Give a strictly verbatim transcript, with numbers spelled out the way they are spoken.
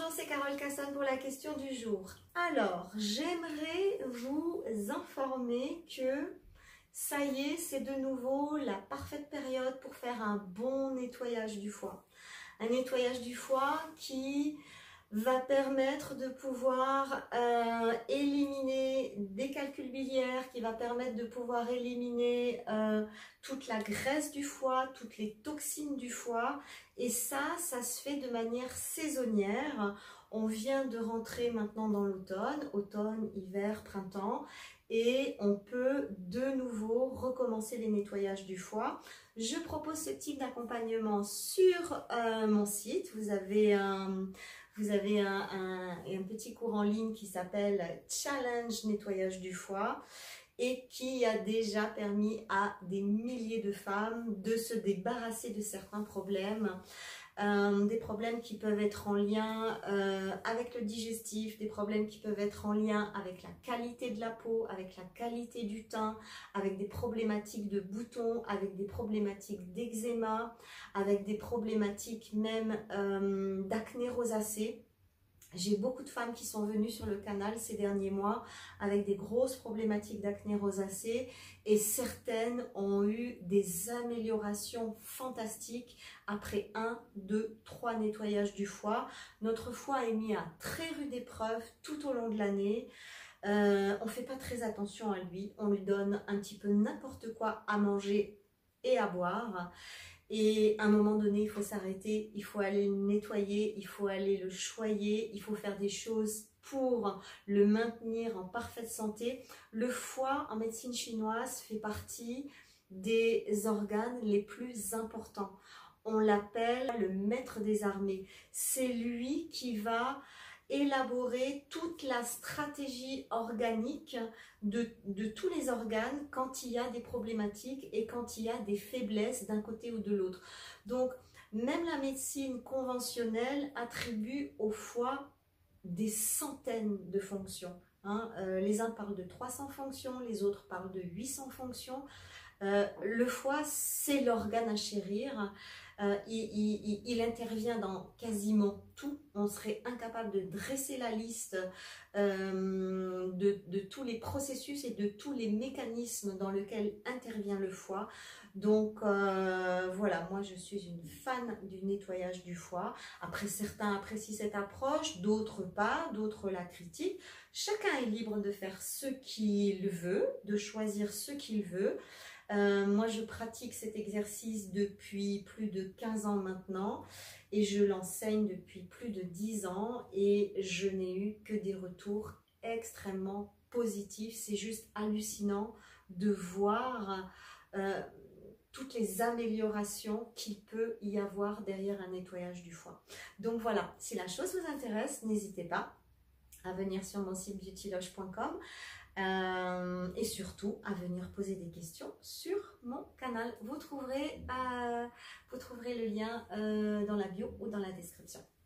Bonjour, c'est Carole Casson pour la question du jour. Alors, j'aimerais vous informer que ça y est, c'est de nouveau la parfaite période pour faire un bon nettoyage du foie. Un nettoyage du foie qui va permettre de pouvoir euh, éliminer des calculs biliaires, qui va permettre de pouvoir éliminer euh, toute la graisse du foie, toutes les toxines du foie. Et ça, ça se fait de manière saisonnière. On vient de rentrer maintenant dans l'automne, automne, hiver, printemps, et on peut de nouveau recommencer les nettoyages du foie. Je propose ce type d'accompagnement sur euh, mon site. Vous avez un... Vous avez un, un, un petit cours en ligne qui s'appelle Challenge Nettoyage du foie et qui a déjà permis à des milliers de femmes de se débarrasser de certains problèmes. Euh, des problèmes qui peuvent être en lien euh, avec le digestif, des problèmes qui peuvent être en lien avec la qualité de la peau, avec la qualité du teint, avec des problématiques de boutons, avec des problématiques d'eczéma, avec des problématiques même euh, d'acné rosacée. J'ai beaucoup de femmes qui sont venues sur le canal ces derniers mois avec des grosses problématiques d'acné rosacée et certaines ont eu des améliorations fantastiques après un, deux, trois nettoyages du foie. Notre foie est mis à très rude épreuve tout au long de l'année. Euh, on ne fait pas très attention à lui, on lui donne un petit peu n'importe quoi à manger et à boire. Et à un moment donné, il faut s'arrêter, il faut aller le nettoyer, il faut aller le choyer, il faut faire des choses pour le maintenir en parfaite santé. Le foie, en médecine chinoise, fait partie des organes les plus importants. On l'appelle le maître des armées. C'est lui qui va élaborer toute la stratégie organique de, de tous les organes quand il y a des problématiques et quand il y a des faiblesses d'un côté ou de l'autre. Donc, même la médecine conventionnelle attribue au foie des centaines de fonctions. Hein. Euh, les uns parlent de trois cents fonctions, les autres parlent de huit cents fonctions. Euh, le foie, c'est l'organe à chérir. Euh, il, il, il intervient dans quasiment tout. On serait incapable de dresser la liste euh, de, de tous les processus et de tous les mécanismes dans lesquels intervient le foie. Donc euh, voilà, moi je suis une fan du nettoyage du foie. Après, certains apprécient cette approche, d'autres pas, d'autres la critiquent. Chacun est libre de faire ce qu'il veut, de choisir ce qu'il veut. Euh, moi, je pratique cet exercice depuis plus de quinze ans maintenant et je l'enseigne depuis plus de dix ans et je n'ai eu que des retours extrêmement positifs. C'est juste hallucinant de voir euh, toutes les améliorations qu'il peut y avoir derrière un nettoyage du foie. Donc voilà, si la chose vous intéresse, n'hésitez pas à venir sur mon site beauty loge point com. Euh, et surtout à venir poser des questions sur mon canal. Vous trouverez, euh, vous trouverez le lien euh, dans la bio ou dans la description.